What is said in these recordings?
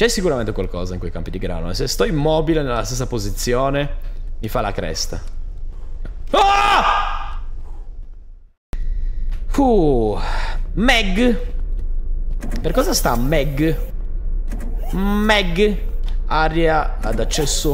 C'è sicuramente qualcosa in quei campi di grano. E se sto immobile nella stessa posizione, mi fa la cresta. Ah! Meg. Per cosa sta Meg? Meg. Area ad accesso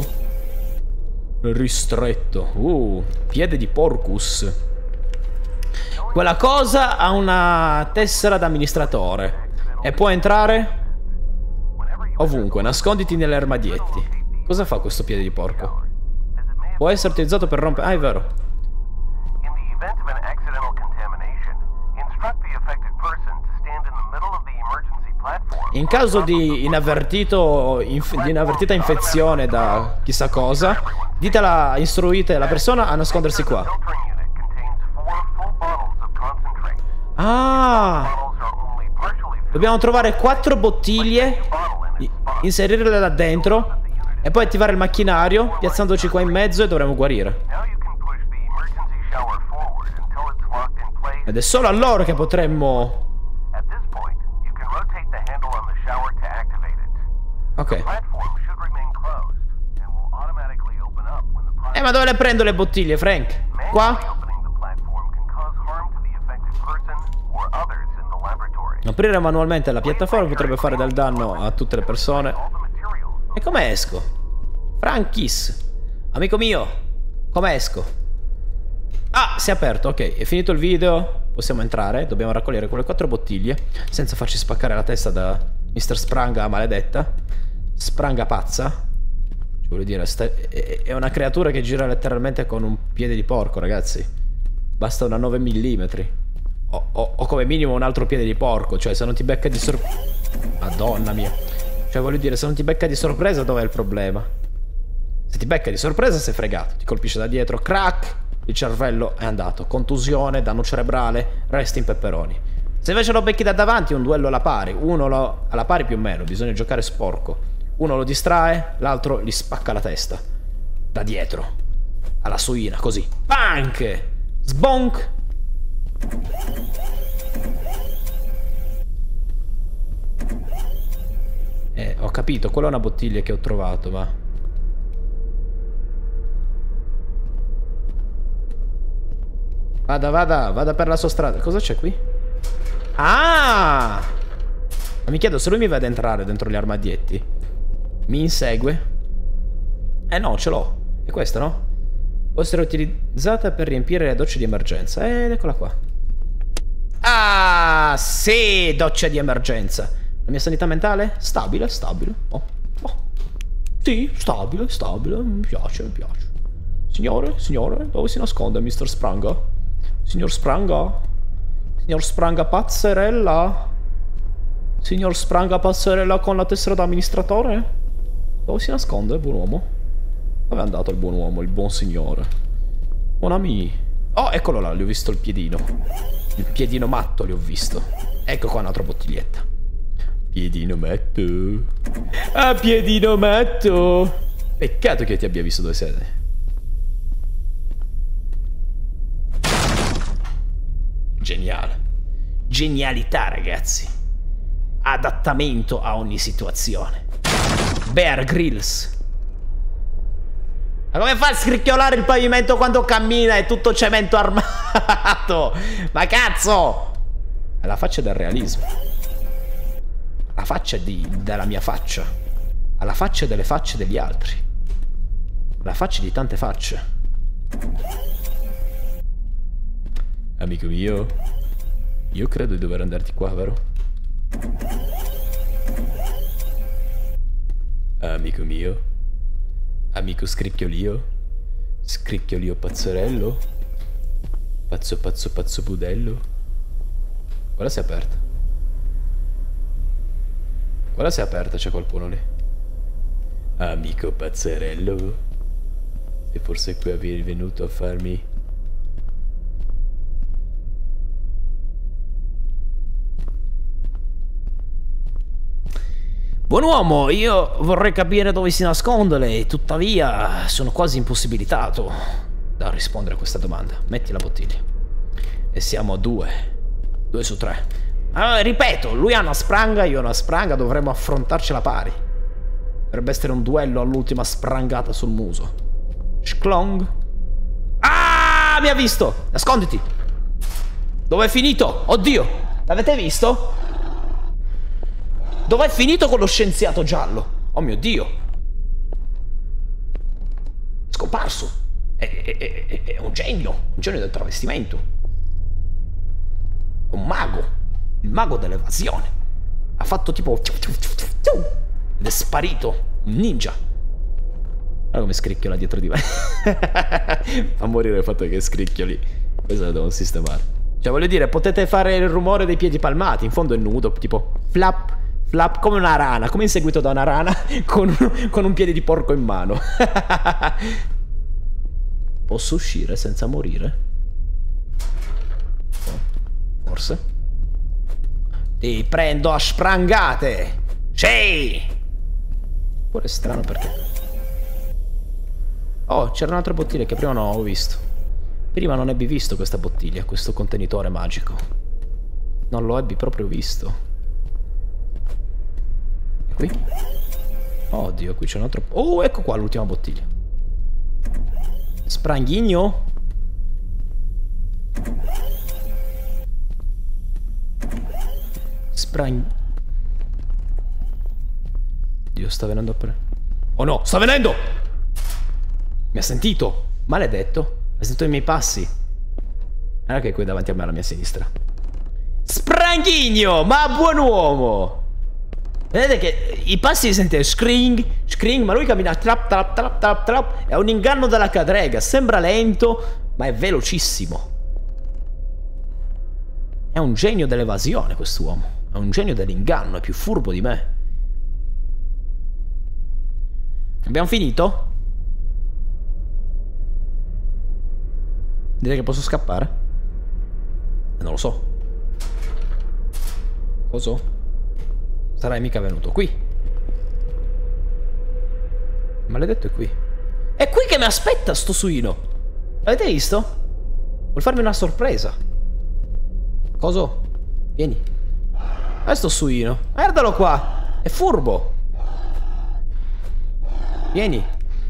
ristretto. Piede di porcus. Quella cosa ha una tessera d'amministratore e può entrare ovunque. Nasconditi negli armadietti. Cosa fa questo piede di porco? Può essere utilizzato per rompere... Ah, è vero. In caso di inavvertita infezione da chissà cosa, istruite la persona a nascondersi qua. Ah! Dobbiamo trovare 4 bottiglie, inserirle là dentro e poi attivare il macchinario, piazzandoci qua in mezzo, e dovremo guarire. Ed è solo allora che potremmo... Ok. Ma dove le prendo le bottiglie, Frank? Qua? Aprire manualmente la piattaforma potrebbe fare del danno a tutte le persone. E come esco? Frankis, amico mio, come esco? Ah, si è aperto, ok, è finito il video. Possiamo entrare, dobbiamo raccogliere quelle 4 bottiglie senza farci spaccare la testa da Mr. Spranga maledetta. Spranga pazza. Ci voglio dire, è una creatura che gira letteralmente con un piede di porco, ragazzi. Basta una 9 mm. O come minimo un altro piede di porco. Cioè, se non ti becca di sorpresa... Madonna mia. Cioè, voglio dire, se non ti becca di sorpresa, dov'è il problema? Se ti becca di sorpresa, sei fregato. Ti colpisce da dietro, crack, il cervello è andato. Contusione, danno cerebrale, resti in pepperoni. Se invece lo becchi da davanti, un duello alla pari. Alla pari più o meno, bisogna giocare sporco. Uno lo distrae, l'altro gli spacca la testa. Da dietro. Alla suina, così. Pank! Sbonk! Ho capito, quella è una bottiglia che ho trovato, ma... Vada per la sua strada. Cosa c'è qui? Ah! Ma mi chiedo se lui mi vede entrare dentro gli armadietti. Mi insegue? No, ce l'ho. È questa, no? Può essere utilizzata per riempire le docce di emergenza. Ed eccola qua. Ah, sì, doccia di emergenza. La mia sanità mentale? Stabile, stabile. Sì, stabile, stabile. Mi piace, mi piace. Signore, dove si nasconde Mr. Spranga? Signor Spranga? Signor Spranga pazzerella? Signor Spranga pazzerella con la tessera d'amministratore? Dove si nasconde, buon uomo? Dove è andato il buon uomo, il buon signore? Buon amico. Oh, eccolo là, gli ho visto il piedino. Il piedino matto li ho visto. Ecco qua un'altra bottiglietta. Piedino matto. Ah, piedino matto. Peccato che ti abbia visto dove sei. Geniale. Genialità, ragazzi. Adattamento a ogni situazione. Bear Grylls. Ma come fa a scricchiolare il pavimento quando cammina? È tutto cemento armato. Ma cazzo! È la faccia del realismo. La faccia della mia faccia. Alla faccia delle facce degli altri. La faccia di tante facce. Amico mio, io credo di dover andarti qua, vero? Amico mio, amico scricchiolio, scricchiolio pazzerello, pazzo budello. Quella si è aperta. Quella si è aperta, c'è qualcuno lì. Amico pazzerello, e forse qui avevi venuto a farmi... Buon uomo, io vorrei capire dove si nasconde lei, tuttavia sono quasi impossibilitato da rispondere a questa domanda. Metti la bottiglia. E siamo a 2 su 3. Allora, ripeto, lui ha una spranga, io ho una spranga, dovremmo affrontarcela pari. Dovrebbe essere un duello all'ultima sprangata sul muso. Shklong. Ah, mi ha visto! Nasconditi! Dove è finito? Oddio! L'avete visto? Dove è finito quello scienziato giallo? Oh mio Dio! È scomparso! È un genio del travestimento. È un mago. Il mago dell'evasione. Ha fatto tipo... ed è sparito. Un ninja. Guarda come scricchiola dietro di me. Fa morire il fatto che scricchioli. Questo lo devo sistemare. Cioè voglio dire, potete fare il rumore dei piedi palmati. In fondo è nudo, tipo flap, flap, come una rana. Come inseguito da una rana con un piede di porco in mano. Posso uscire senza morire? Forse. Ti prendo a sprangate. Sì. Pure è strano perché... Oh, c'era un'altra bottiglia che prima non avevo visto. Prima non ebbi visto questa bottiglia, questo contenitore magico. Non lo ebbi proprio visto. E qui? Oddio, qui c'è un altro... Oh, ecco qua l'ultima bottiglia. Spranghigno? Dio, sta venendo a prendere. Oh no, sta venendo! Mi ha sentito. Maledetto. Ha sentito i miei passi. Guarda che è qui davanti a me alla mia sinistra. Spranghigno! Ma buon uomo! Vedete che i passi li sente scring, scring, ma lui cammina trap, trap, trap, trap, trap. È un inganno della cadrega. Sembra lento, ma è velocissimo. È un genio dell'evasione quest'uomo. È un genio dell'inganno, è più furbo di me. Abbiamo finito? Dite che posso scappare? Non lo so. Cosa? Sarai mica venuto qui. Maledetto è qui. È qui che mi aspetta sto suino. L'avete visto? Vuol farmi una sorpresa. Cosa? Vieni. È sto suino. Guardalo qua. È furbo. Vieni.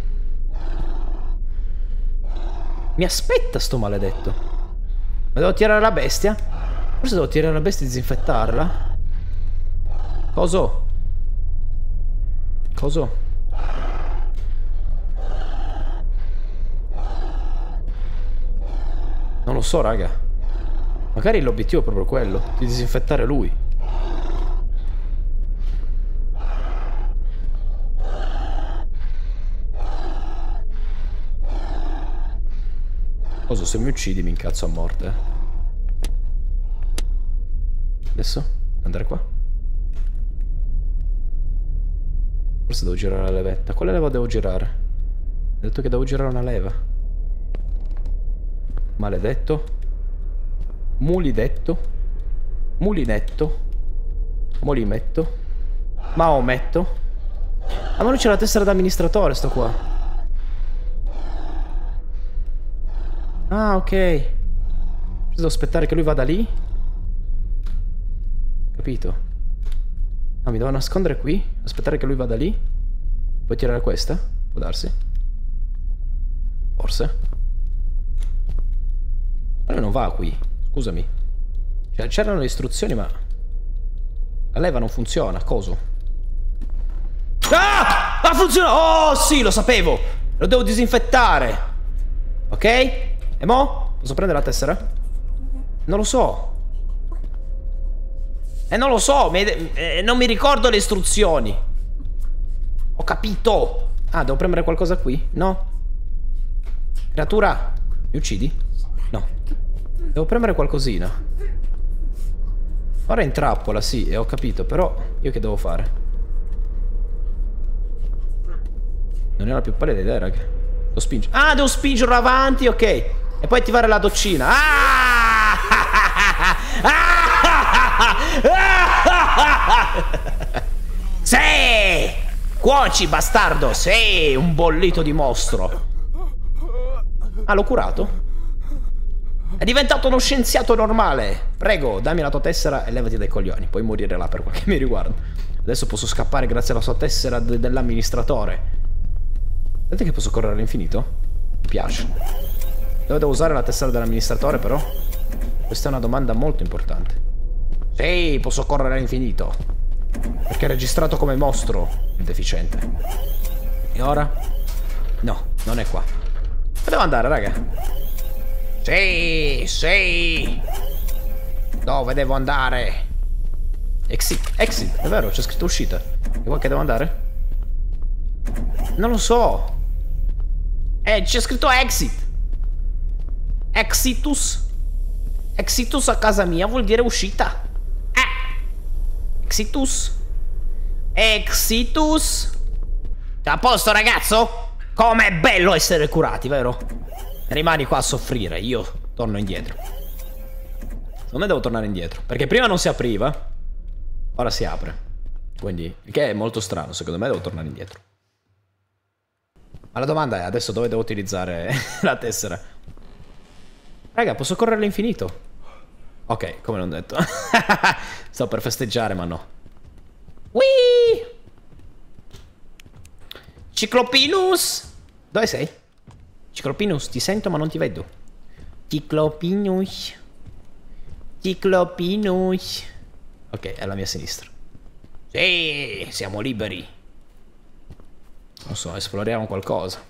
Mi aspetta sto maledetto. Ma devo tirare la bestia? Forse devo tirare la bestia e disinfettarla. Coso? Coso? Non lo so, raga. Magari l'obiettivo è proprio quello, di disinfettare lui. Cosa, se mi uccidi mi incazzo a morte. Adesso? Andare qua? Forse devo girare la levetta. Quale leva devo girare? Ho detto che devo girare una leva. Maledetto. Mulidetto. Mulinetto. Molimetto. Maometto. Ah, ma lui c'è la tessera d'amministratore, sto qua. Ah, ok. Devo aspettare che lui vada lì. Capito? No, mi devo nascondere qui. Aspettare che lui vada lì. Puoi tirare questa? Può darsi. Forse. Ma lui non va qui. Scusami. Cioè, c'erano le istruzioni, ma... la leva non funziona. Coso? Ah! Ah, funziona! Oh, sì, lo sapevo! Lo devo disinfettare. Ok? E mo? Posso prendere la tessera? Non lo so. Non lo so. Non mi ricordo le istruzioni. Ho capito. Ah, devo premere qualcosa qui? No. Creatura, mi uccidi? No. Devo premere qualcosina. Ora è in trappola, sì, ho capito. Però io che devo fare? Non è la più pallida idea, raga. Devo spingere. Ah, devo spingerlo avanti, ok. E poi attivare la doccina. Ah! Sì! Cuoci, bastardo! Sì! Un bollito di mostro. Ah, l'ho curato? È diventato uno scienziato normale. Prego, dammi la tua tessera e levati dai coglioni. Puoi morire là per quel che mi riguarda. Adesso posso scappare grazie alla sua tessera dell'amministratore. Vedete che posso correre all'infinito? Mi piace. Dove devo usare la tessera dell'amministratore però? Questa è una domanda molto importante. Sì, posso correre all'infinito. Perché è registrato come mostro il deficiente. E ora? No, non è qua. Dove devo andare, raga? Sì, sì. Dove devo andare? Exit, exit, è vero, c'è scritto uscita. E qua che devo andare? Non lo so. C'è scritto exit. Exitus. Exitus a casa mia vuol dire uscita. Exitus. Exitus. A posto, ragazzo? Com'è bello essere curati, vero? Rimani qua a soffrire, io torno indietro. Secondo me devo tornare indietro, perché prima non si apriva. Ora si apre. Quindi, il che è molto strano, secondo me devo tornare indietro. Ma la domanda è adesso dove devo utilizzare la tessera? Raga, posso correre all'infinito? Ok, come non detto. Sto per festeggiare, ma no. Whee! Ciclopinus! Dove sei? Ciclopinus, ti sento ma non ti vedo. Ciclopinus. Ciclopinus. Ok, è alla mia sinistra. Sì, siamo liberi. Non so, esploriamo qualcosa.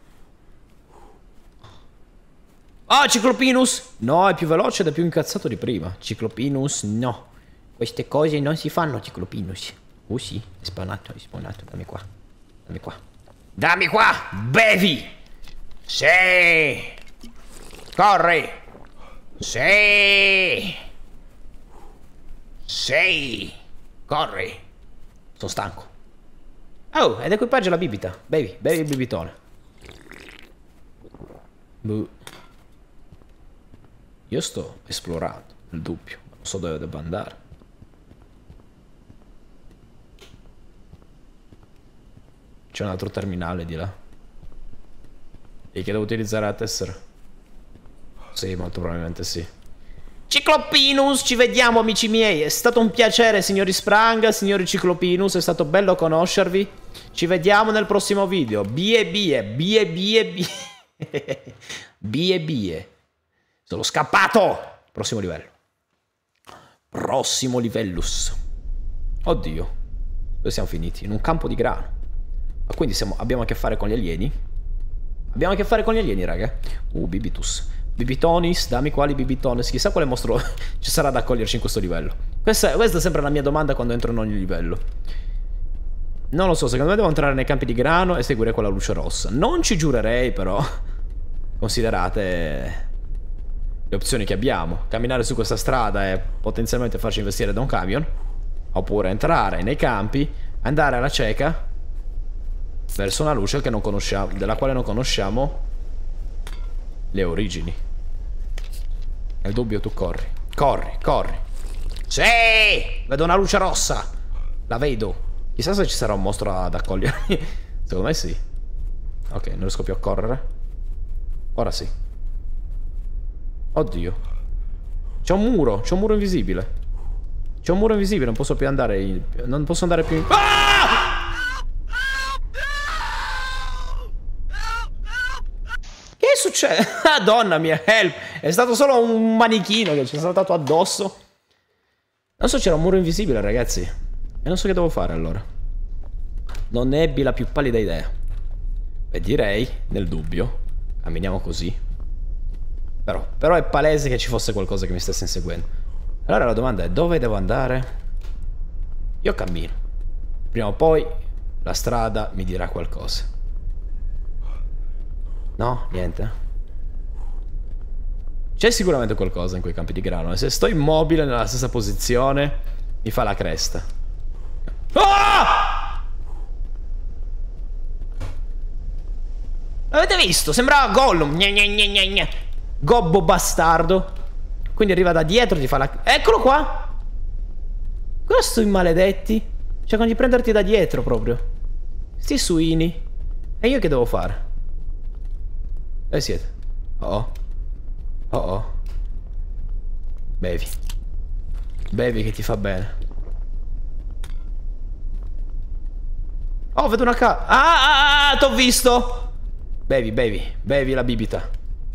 Oh, Ciclopinus! No, è più veloce ed è più incazzato di prima. Ciclopinus, no. Queste cose non si fanno, Ciclopinus. Oh sì, è spawnato, dammi qua. Dammi qua. Dammi qua! Bevi! Sì! Corri! Sì! Sì! Corri! Sono stanco. Oh, ed equipaggio la bibita. Bevi, bevi il bibitone. Buh. Io sto esplorando il dubbio. Non so dove devo andare. C'è un altro terminale di là. E che devo utilizzare la tessera? Sì, molto probabilmente sì. Ciclopinus, ci vediamo amici miei. È stato un piacere signori Sprang, signori Ciclopinus. È stato bello conoscervi. Ci vediamo nel prossimo video. Bie bie, bie bie bie. Bie bie. Sono scappato. Prossimo livello. Prossimo livellus. Oddio. Dove siamo finiti? In un campo di grano. Ma quindi abbiamo a che fare con gli alieni? Abbiamo a che fare con gli alieni, raga. Bibitus. Bibitonis, dammi quali bibitonis. Chissà quale mostro ci sarà da accoglierci in questo livello. Questa è sempre la mia domanda quando entro in ogni livello. Non lo so, secondo me devo entrare nei campi di grano e seguire quella luce rossa. Non ci giurerei, però. Considerate le opzioni che abbiamo. Camminare su questa strada e potenzialmente farci investire da un camion. Oppure entrare nei campi, andare alla cieca verso una luce che non conosciamo, della quale non conosciamo le origini. Nel dubbio tu corri. Corri, corri. Sì! Vedo una luce rossa. La vedo. Chissà se ci sarà un mostro ad accogliermi. Secondo me sì. Ok, non riesco più a correre. Ora sì. Oddio. C'è un muro invisibile. C'è un muro invisibile, non posso più andare. Non posso andare più in... Ah! Che succede? Madonna mia, help! È stato solo un manichino che ci è saltato addosso. Non so, c'era un muro invisibile, ragazzi. E non so che devo fare allora. Non ne ebbi la più pallida idea. Beh, direi, nel dubbio, camminiamo così. Però è palese che ci fosse qualcosa che mi stesse inseguendo. Allora la domanda è: dove devo andare? Io cammino. Prima o poi la strada mi dirà qualcosa. No? Niente? C'è sicuramente qualcosa in quei campi di grano. E se sto immobile nella stessa posizione mi fa la cresta. Ah! L'avete visto? Sembrava Gollum. Gobbo bastardo. Quindi arriva da dietro e ti fa la... Eccolo qua! Questo i maledetti. Cercano di prenderti da dietro proprio. Sti suini. E io che devo fare? Dove siete? Oh. Oh oh. Bevi. Bevi che ti fa bene. Oh, vedo una t'ho visto. Bevi la bibita.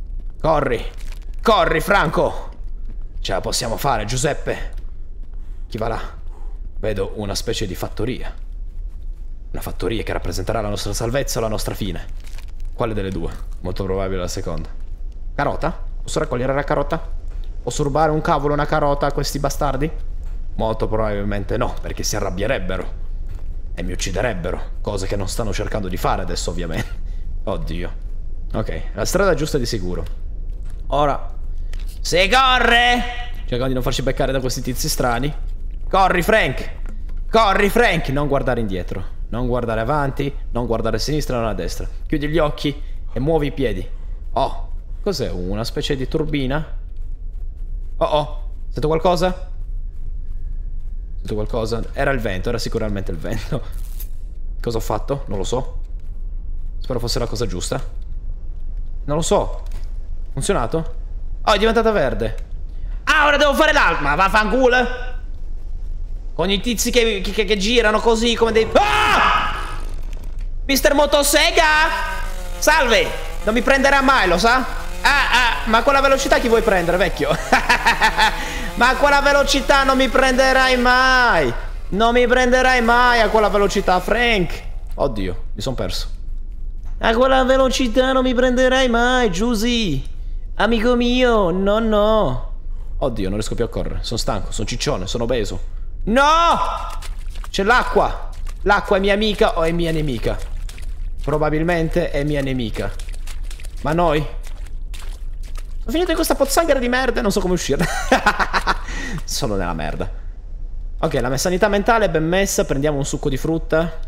Corri, Franco. Ce la possiamo fare, Giuseppe. Chi va là? Vedo una specie di fattoria. Una fattoria che rappresenterà la nostra salvezza o la nostra fine. Quale delle due? Molto probabile la seconda. Carota? Posso raccogliere la carota? Posso rubare un cavolo una carota a questi bastardi? Molto probabilmente no, perché si arrabbierebbero e mi ucciderebbero, cosa che non stanno cercando di fare adesso, ovviamente. Oddio. Ok, la strada giusta di sicuro. Ora si corre! Cercando di non farci beccare da questi tizi strani. Corri, Frank! Non guardare indietro. Non guardare avanti, non guardare a sinistra, non a destra. Chiudi gli occhi e muovi i piedi. Oh, cos'è? Una specie di turbina? Oh, sento qualcosa? Sento qualcosa? Era il vento, era sicuramente il vento. Cosa ho fatto? Non lo so. Spero fosse la cosa giusta. Non lo so. Funzionato? Oh, è diventata verde. Ah, ora devo fare l'altro. Ma vaffanculo. Con i tizi che girano così come dei... Ah! Mister Motosega! Salve! Non mi prenderà mai, lo sa? Ma con la velocità chi vuoi prendere, vecchio? Ma a quella velocità non mi prenderai mai! Non mi prenderai mai a quella velocità, Frank! Oddio, mi son perso. A quella velocità non mi prenderai mai, Giusy! Amico mio, no! Oddio, non riesco più a correre. Sono stanco, sono ciccione, sono obeso. No! C'è l'acqua! L'acqua è mia amica o è mia nemica? Probabilmente è mia nemica. Ma noi? Sono finito in questa pozzanghera di merda e non so come uscire. Sono nella merda. Ok, la mia sanità mentale è ben messa. Prendiamo un succo di frutta.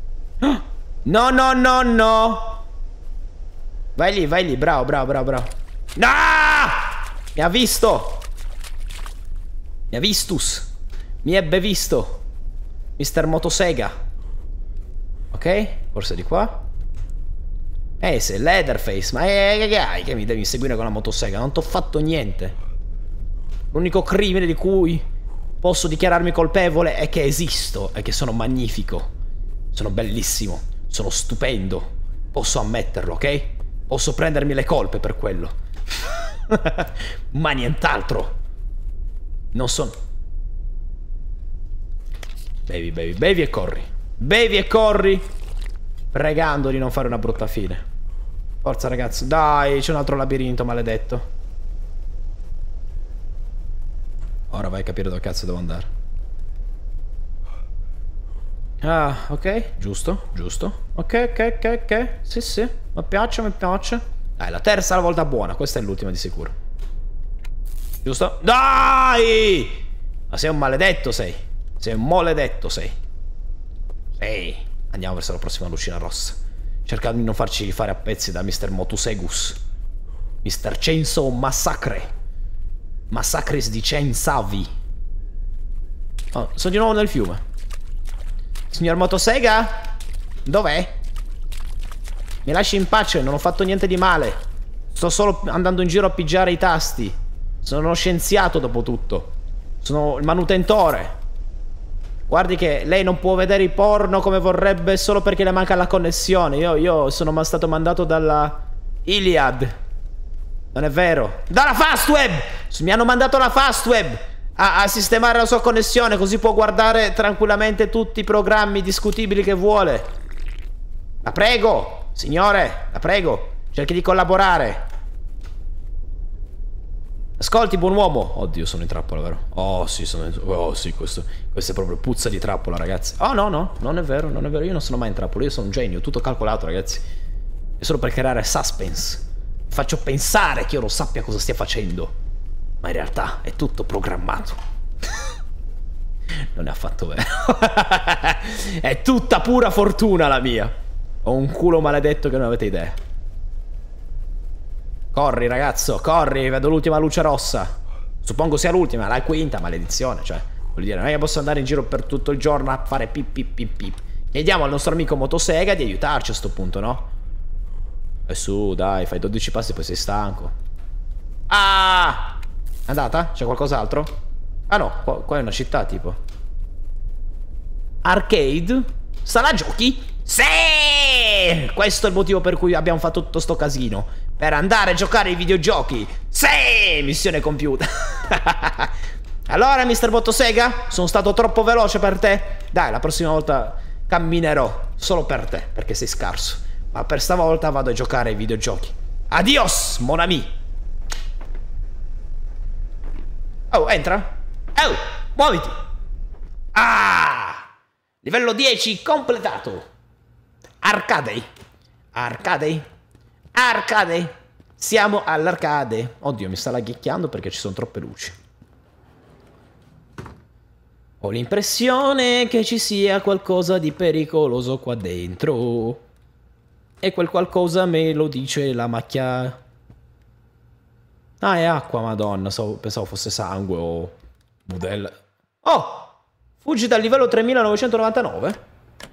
No! Vai lì, bravo. No! Mi ha visto! Mi ha vistus! Mi ebbe visto Mister Motosega. Ok, forse di qua. Sei Leatherface. Ma che mi devi seguire con la motosega? Non t'ho fatto niente. L'unico crimine di cui posso dichiararmi colpevole è che esisto e che sono magnifico. Sono bellissimo. Sono stupendo. Posso ammetterlo, ok? Posso prendermi le colpe per quello. Ma nient'altro. Non sono... Bevi e corri. Bevi e corri. Pregando di non fare una brutta fine. Forza ragazzi. Dai, c'è un altro labirinto maledetto. Ora vai a capire dove cazzo devo andare. Ah, ok. Giusto. Ok. Sì. Mi piace. Dai, la terza è la volta buona. Questa è l'ultima di sicuro. Giusto? Dai! Ma sei un maledetto, sei. Sei un maledetto, sei. Andiamo verso la prossima lucina rossa. Cercando di non farci fare a pezzi da Mr. Motusegus. Mr. Chainsaw Massacre. Massacres di Chainsavi. Oh, sono di nuovo nel fiume. Signor Motosega? Dov'è? Mi lasci in pace, non ho fatto niente di male. Sto solo andando in giro a pigiare i tasti. Sono uno scienziato dopo tutto. Sono il manutentore. Guardi che lei non può vedere i porno come vorrebbe solo perché le manca la connessione. Io sono stato mandato dalla Iliad. Non è vero. Dalla Fastweb! Mi hanno mandato la Fastweb a sistemare la sua connessione, così può guardare tranquillamente tutti i programmi discutibili che vuole. La prego, signore, la prego. Cerchi di collaborare. Ascolti, buon uomo. Oddio, sono in trappola, vero? Oh sì, questo è proprio puzza di trappola, ragazzi. Oh no, non è vero. Io non sono mai in trappola, io sono un genio, tutto calcolato, ragazzi. È solo per creare suspense. Faccio pensare che io non sappia cosa stia facendo, ma in realtà è tutto programmato. Non è affatto vero. È tutta pura fortuna la mia. Ho un culo maledetto che non avete idea. Corri ragazzo, corri, vedo l'ultima luce rossa. Suppongo sia l'ultima, la quinta, maledizione. Cioè, voglio dire, non è che posso andare in giro per tutto il giorno a fare pip pip pip pip. Chiediamo al nostro amico Motosega di aiutarci a sto punto, no? E su, dai, fai 12 passi e poi sei stanco. Ah! È andata? C'è qualcos'altro? Ah no, qua è una città tipo. Arcade? Sala giochi? Sì! Questo è il motivo per cui abbiamo fatto tutto sto casino. Per andare a giocare ai videogiochi. Sì! Missione compiuta. Allora, Mr. Bottosega, sono stato troppo veloce per te? Dai, la prossima volta camminerò solo per te, perché sei scarso. Ma per stavolta vado a giocare ai videogiochi. Adios, mon ami. Oh, entra. Oh, muoviti. Ah! Livello 10 completato. Arcade. Arcade. Arcade. Siamo all'arcade. Oddio, mi sta laghicchiando perché ci sono troppe luci. Ho l'impressione che ci sia qualcosa di pericoloso qua dentro. E quel qualcosa me lo dice la macchia. Ah, è acqua, madonna. Pensavo fosse sangue o budella. Oh! Fuggi dal livello 3999?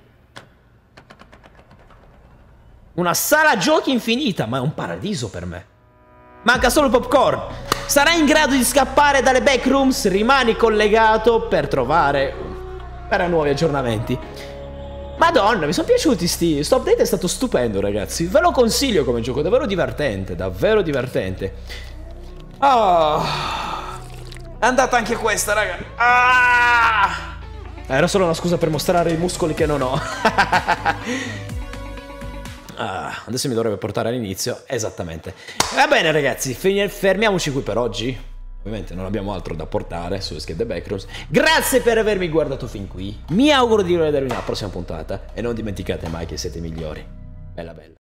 Una sala giochi infinita, ma è un paradiso per me. Manca solo il popcorn. Sarai in grado di scappare dalle backrooms? Rimani collegato per trovare nuovi aggiornamenti. Madonna, mi sono piaciuti sto update è stato stupendo, ragazzi. Ve lo consiglio come gioco, davvero divertente, davvero divertente. Oh, è andata anche questa, raga. Ah! Era solo una scusa per mostrare i muscoli che non ho. Adesso mi dovrebbe portare all'inizio. Esattamente. Va bene, ragazzi, fermiamoci qui per oggi. Ovviamente non abbiamo altro da portare su Escape the Backrooms. Grazie per avermi guardato fin qui. Mi auguro di rivedervi nella prossima puntata. E non dimenticate mai che siete migliori. Bella bella.